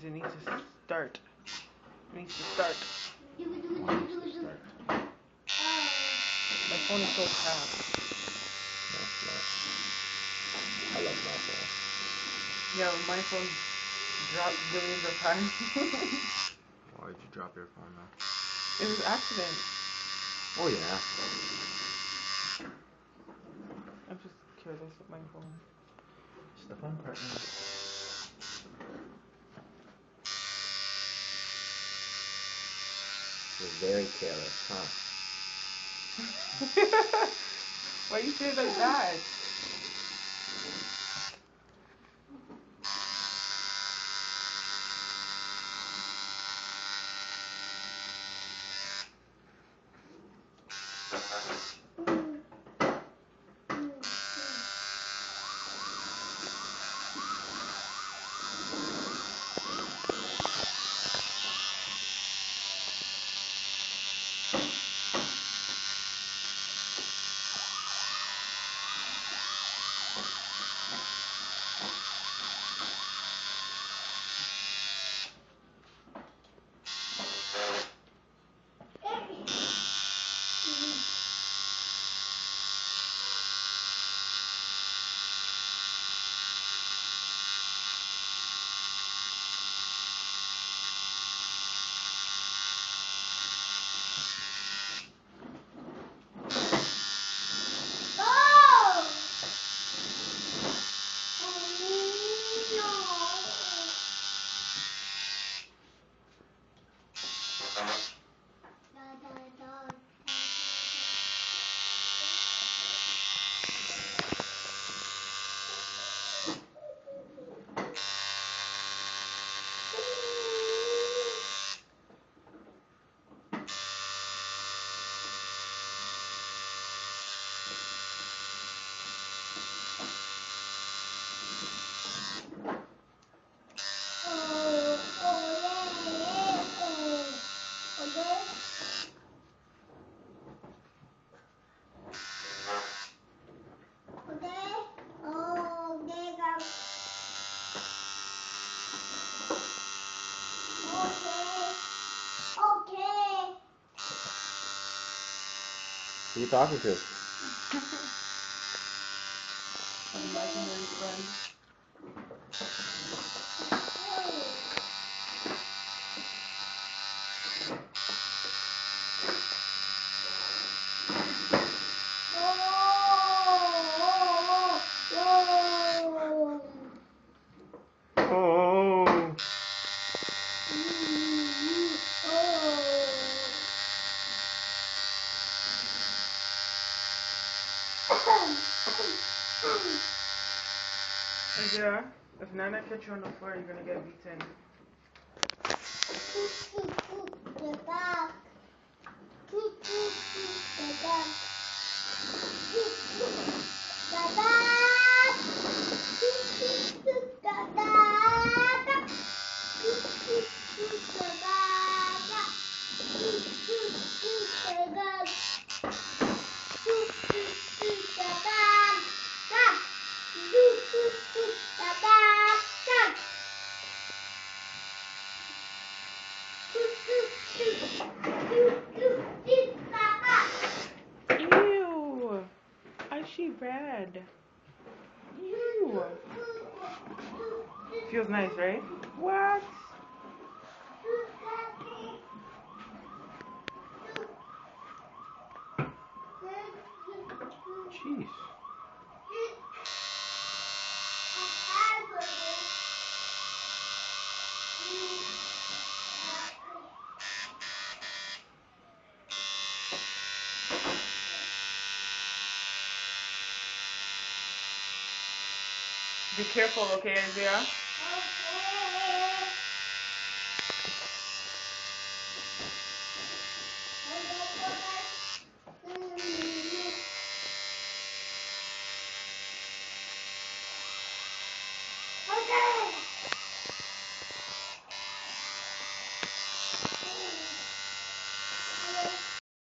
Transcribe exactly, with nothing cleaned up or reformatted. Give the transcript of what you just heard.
it needs to start. It needs to start. Why needs to start? My phone is so fast. No, it's not. I love my phone. Yeah, my phone dropped billions of times. Why did you drop your phone though? It was an accident. Oh yeah. I'm just careless with my phone. It's the fun part now. You're very careless, huh? Why you say it like that? Who are you talking to? An imaginary friend. Oh. Isaiah, if Nana catch you on the floor, you're gonna get beaten. Ew! Is she red? Ew! Feels nice, right? What? Jeez. Be careful, okay, Isaiah?